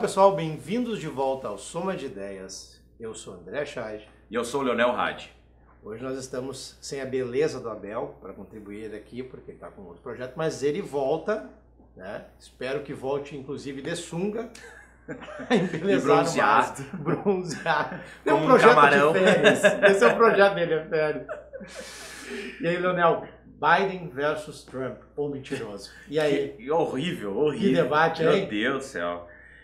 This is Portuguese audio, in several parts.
pessoal, bem-vindos de volta ao Soma de Ideias. Eu sou André Chage. E eu sou o Leonel Hadi. Hoje nós estamos sem a beleza do Abel para contribuir aqui, porque ele está com outro projeto, mas ele volta, né? Espero que volte, inclusive, de sunga. Bronzeado. Bronzeado. Tem Como um projeto camarão. de férias. Esse é o projeto dele, é férias. E aí, Leonel, Biden versus Trump, ou mentiroso. E aí? Que horrível. Que debate, Meu hein? Deus do céu.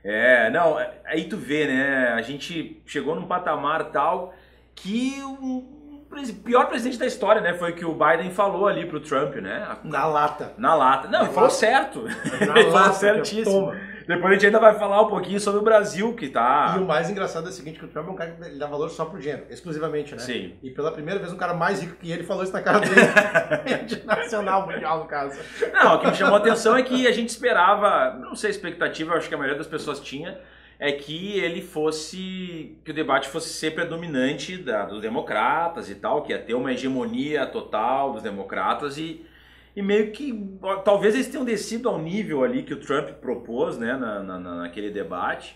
Aí tu vê, né? A gente chegou num patamar tal que o pior presidente da história, né? Foi o que o Biden falou ali pro Trump, né? Na lata. Na lata. Não, ele falou certo. Na Ele falou lata, certíssimo. toma. Depois a gente ainda vai falar um pouquinho sobre o Brasil, que tá... E o mais engraçado é o seguinte, que o Trump é um cara que ele dá valor só pro dinheiro, exclusivamente, né? Sim. E pela primeira vez um cara mais rico que ele falou isso na cara dele. De nacional, mundial, no caso. Não, o que me chamou a atenção é que a gente esperava, não sei a expectativa, eu acho que a maioria das pessoas tinha, é que que o debate fosse ser predominante dos democratas e tal, que ia ter uma hegemonia total dos democratas e meio que, talvez eles tenham descido ao nível ali que o Trump propôs, né, naquele debate,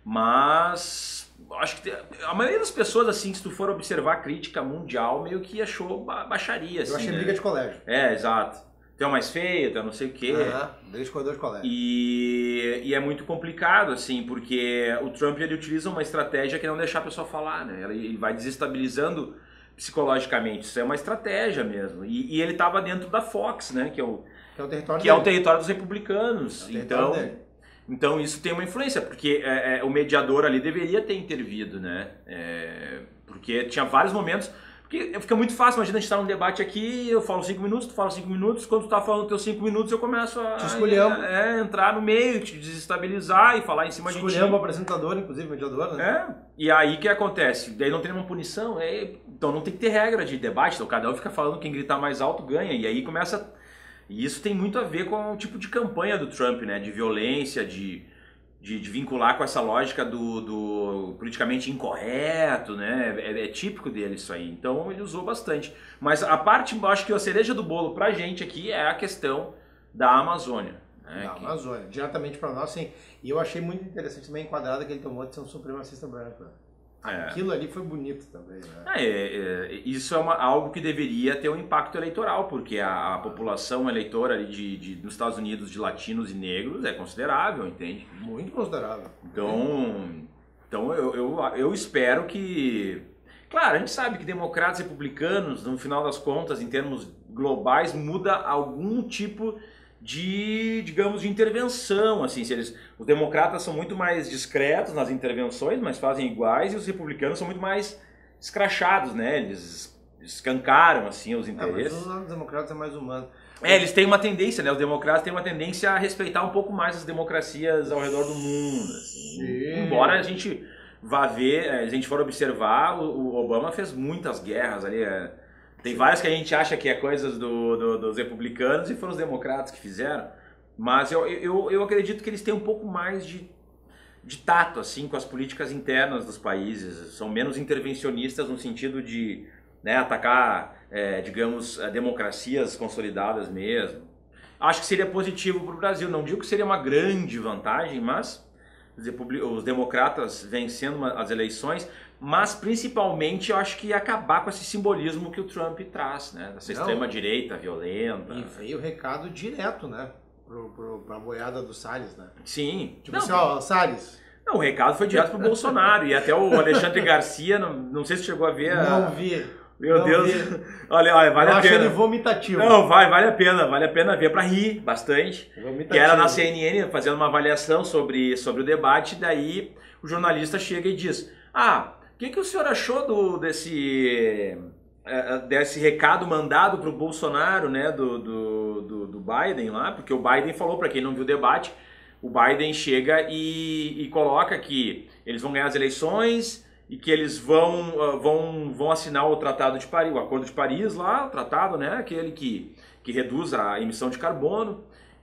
mas acho que a maioria das pessoas, assim, se tu for observar a crítica mundial, meio que achou baixaria, assim, Eu achei né? briga de colégio. É, exato. Tu é o mais feio, tu é não sei o quê. Briga de corredor de colégio. E é muito complicado, assim, porque o Trump ele utiliza uma estratégia que é não deixar a pessoa falar, né? Ele vai desestabilizando psicologicamente. Isso é uma estratégia mesmo. E ele estava dentro da Fox, né? Que é o território dos republicanos. Então isso tem uma influência, porque o mediador ali deveria ter intervido, né? Porque tinha vários momentos... Porque fica muito fácil, imagina a gente estar num debate aqui, eu falo 5 minutos, tu fala 5 minutos, quando tu tá falando os teus 5 minutos eu começo a entrar no meio, te desestabilizar e falar em cima de ti. Escolhemos o apresentador, inclusive, mediador, né? E aí o que acontece? Daí não tem nenhuma punição, então não tem que ter regra de debate, então cada um fica falando, quem gritar mais alto ganha, e aí começa... E isso tem muito a ver com o tipo de campanha do Trump, né? De violência, de vincular com essa lógica do politicamente incorreto, né? É típico dele isso aí. Então ele usou bastante. Mas a parte, acho que a cereja do bolo pra gente aqui é a questão da Amazônia. Né? Da Amazônia, diretamente para nós, sim. E eu achei muito interessante também a enquadrada que ele tomou de ser um supremacista branco. Aquilo ali foi bonito também, né? Isso é algo que deveria ter um impacto eleitoral, porque a população eleitora ali dos Estados Unidos de latinos e negros é considerável, entende? Muito considerável. Então eu espero que... Claro, a gente sabe que democratas e republicanos, no final das contas, em termos globais, muda algum tipo de intervenção, assim, os democratas são muito mais discretos nas intervenções, mas fazem iguais, e os republicanos são muito mais escrachados, né? Eles escancaram, assim, os interesses. Mas os democratas é mais humano. Eles têm uma tendência, né? Os democratas têm uma tendência a respeitar um pouco mais as democracias ao redor do mundo, assim. Embora a gente vá ver, se a gente for observar, o Obama fez muitas guerras ali, Tem várias que a gente acha que é coisas dos republicanos e foram os democratas que fizeram, mas eu acredito que eles têm um pouco mais de tato assim, com as políticas internas dos países, são menos intervencionistas no sentido de, né, atacar, digamos, democracias consolidadas mesmo. Acho que seria positivo para o Brasil, não digo que seria uma grande vantagem, mas os democratas vencendo as eleições, mas principalmente eu acho que ia acabar com esse simbolismo que o Trump traz, né? Dessa extrema-direita violenta. E veio o recado direto, né? Pra boiada do Salles, né? Sim. Tipo assim, ó, Salles. Não, o recado foi direto pro Bolsonaro. E até o Alexandre Garcia, não sei se chegou a ver. Não vi. Meu Deus. Olha, vale a pena. Eu achei ele vomitativo. Não, vale a pena ver pra rir bastante. Que era na CNN fazendo uma avaliação sobre o debate, daí o jornalista chega e diz: o que o senhor achou desse recado mandado pro Bolsonaro, né, do Biden lá? Porque o Biden falou, para quem não viu o debate, o Biden chega e coloca que eles vão ganhar as eleições e que eles vão assinar o Tratado de Paris, o Acordo de Paris lá, o tratado, né, aquele que reduz a emissão de carbono,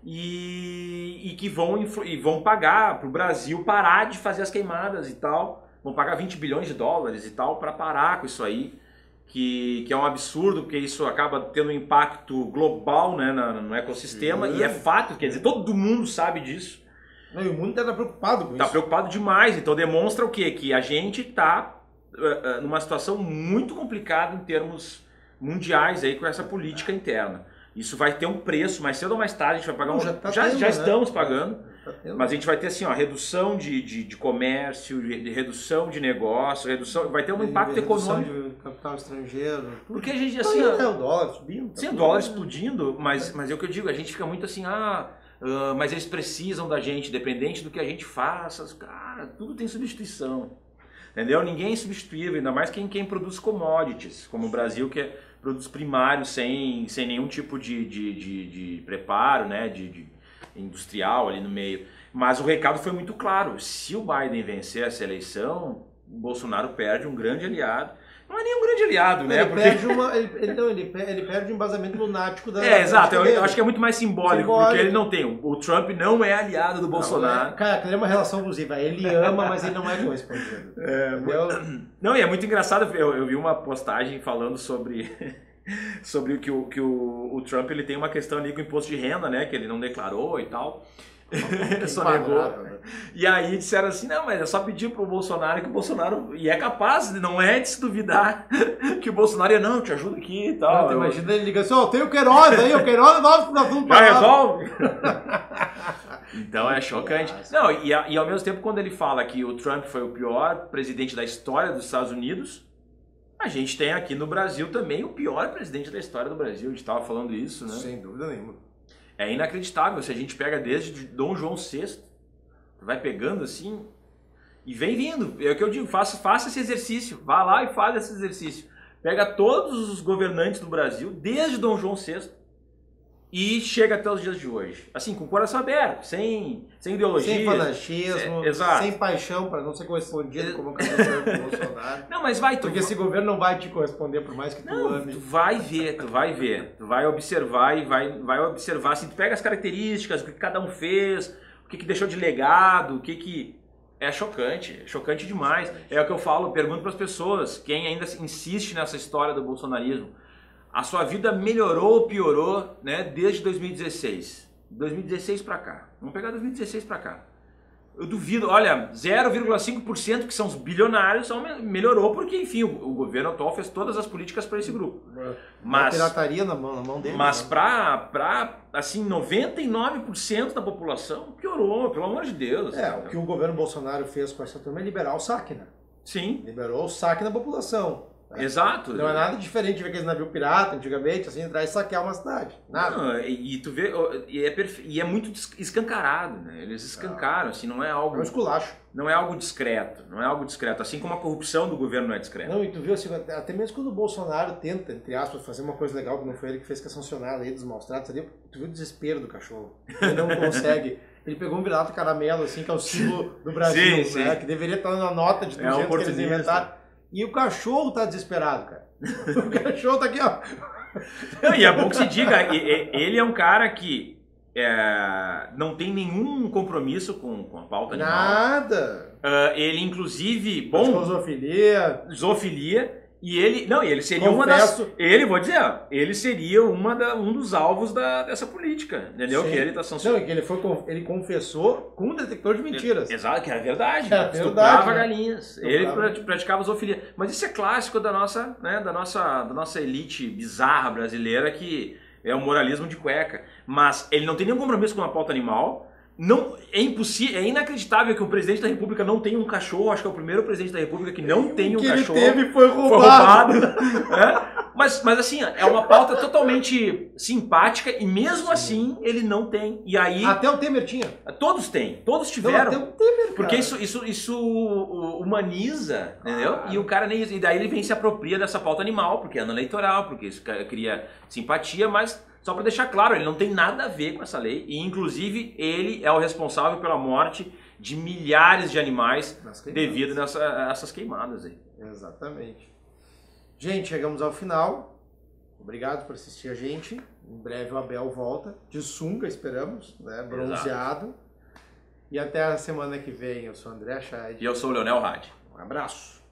e que vão pagar pro Brasil parar de fazer as queimadas e tal. Vão pagar 20 bilhões de dólares e tal para parar com isso aí, que é um absurdo, porque isso acaba tendo um impacto global, né, no ecossistema, e é fato, quer dizer, todo mundo sabe disso. Não, e o mundo está preocupado com isso. Está preocupado demais. Então demonstra o quê? Que a gente está numa situação muito complicada em termos mundiais aí com essa política interna. Isso vai ter um preço, mais cedo ou mais tarde a gente vai pagar já estamos pagando, mas a gente vai ter assim, ó, redução de comércio, redução de negócio, vai ter um impacto econômico. De capital estrangeiro. Porque a gente assim, o dólar subindo. Sim, o dólar explodindo, mas é o que eu digo, a gente fica muito assim, mas eles precisam da gente, dependente do que a gente faça, cara, tudo tem substituição. Entendeu? Ninguém é substituível, ainda mais quem produz commodities, como o Brasil, que é produtos primários sem nenhum tipo de preparo, né, de industrial ali no meio. Mas o recado foi muito claro, se o Biden vencer essa eleição, o Bolsonaro perde um grande aliado. Não é nem um grande aliado, né? Ele perde um embasamento lunático da... exato, eu acho que é muito mais simbólico, porque ele não tem. O Trump não é aliado do Bolsonaro. Cara, é uma relação abusiva. Ele ama, mas ele não é correspondido. Não, e é muito engraçado, eu vi uma postagem falando sobre que o Trump ele tem uma questão ali com o imposto de renda, né? Que ele não declarou e tal. Só negou. E aí disseram assim, não, mas é só pedir pro Bolsonaro que o Bolsonaro... E é capaz, não é de se duvidar que o Bolsonaro ia, não, te ajuda aqui e tal. Imagina ele ligando assim, tem o Queiroz aí, o Queiroz nós vamos já resolve? Então é chocante. Não, e ao mesmo tempo quando ele fala que o Trump foi o pior presidente da história dos Estados Unidos, a gente tem aqui no Brasil também o pior presidente da história do Brasil. A gente estava falando isso, né? Sem dúvida nenhuma. É inacreditável, se a gente pega desde Dom João VI, vai pegando assim e vem vindo. É o que eu digo, faça esse exercício, vá lá e faz esse exercício. Pega todos os governantes do Brasil, desde Dom João VI, e chega até os dias de hoje. Assim, com o coração aberto, sem ideologia. Sem fanatismo, sem paixão para não ser correspondido como o candidato do Bolsonaro. Não, mas vai... Porque esse governo não vai te corresponder por mais que tu ame. Tu vai ver. Tu vai observar e vai observar. Assim, tu pega as características, o que cada um fez, o que deixou de legado, o que... É chocante demais. É o que eu falo, pergunto para as pessoas, quem ainda insiste nessa história do bolsonarismo, a sua vida melhorou ou piorou, né, desde 2016? 2016 para cá. Vamos pegar 2016 para cá. Eu duvido, olha, 0,5% que são os bilionários melhorou porque, enfim, o governo atual fez todas as políticas para esse grupo. Mas a pirataria na mão dele. Mas para assim, 99% da população piorou, pelo amor de Deus. O que o governo Bolsonaro fez com essa turma é liberar o saque, né? Sim. Liberou o saque da população. Exato. Não é nada diferente de ver aqueles navios pirata antigamente, assim, entrar e saquear uma cidade. Nada. Não, e tu vê, e é muito escancarado, né? Eles escancaram, assim, não é algo... É um esculacho. Não é algo discreto, assim como a corrupção do governo não é discreta. Não, e tu viu, assim, até mesmo quando o Bolsonaro tenta, entre aspas, fazer uma coisa legal, que não foi ele que fez, que é sancionar a lei dos maus tratos, ali, tu viu o desespero do cachorro. Ele não consegue... Ele pegou um vira-lata caramelo, assim, que é o símbolo do Brasil, sim, né? sim. Que deveria estar na nota de 200 que eles inventaram. E o cachorro tá desesperado, cara. O cachorro tá aqui, ó. Não, e é bom que se diga, ele é um cara que não tem nenhum compromisso com a pauta animal. Nada. Ele, inclusive, zoofilia. E ele seria ele seria um dos alvos dessa política, entendeu? Sim. Que ele tá sancionando. Não, que ele confessou com um detector de mentiras. Exato, que era verdade. Estuprava galinhas. Ele praticava zoofilia. Mas isso é clássico da nossa elite bizarra brasileira, que é o moralismo de cueca. Mas ele não tem nenhum compromisso com a pauta animal. Não, é impossível, é inacreditável que o presidente da República não tenha um cachorro. Acho que é o primeiro presidente da República que não tem um cachorro. Ele teve foi roubado. Mas assim, é uma pauta totalmente simpática e mesmo assim ele não tem. E aí, até o Temer tinha. Todos têm, todos tiveram. Não, até o Temer, cara. Porque isso humaniza, entendeu? E o cara e daí ele vem se apropria dessa pauta animal, porque é ano eleitoral, porque isso cria simpatia, mas só para deixar claro, ele não tem nada a ver com essa lei e, inclusive, ele é o responsável pela morte de milhares de animais devido a essas queimadas aí. Exatamente. Gente, chegamos ao final. Obrigado por assistir a gente. Em breve o Abel volta, de sunga, esperamos, né? Bronzeado. Exato. E até a semana que vem. Eu sou o André Scheid. E eu sou o Leonel Hadi. Um abraço.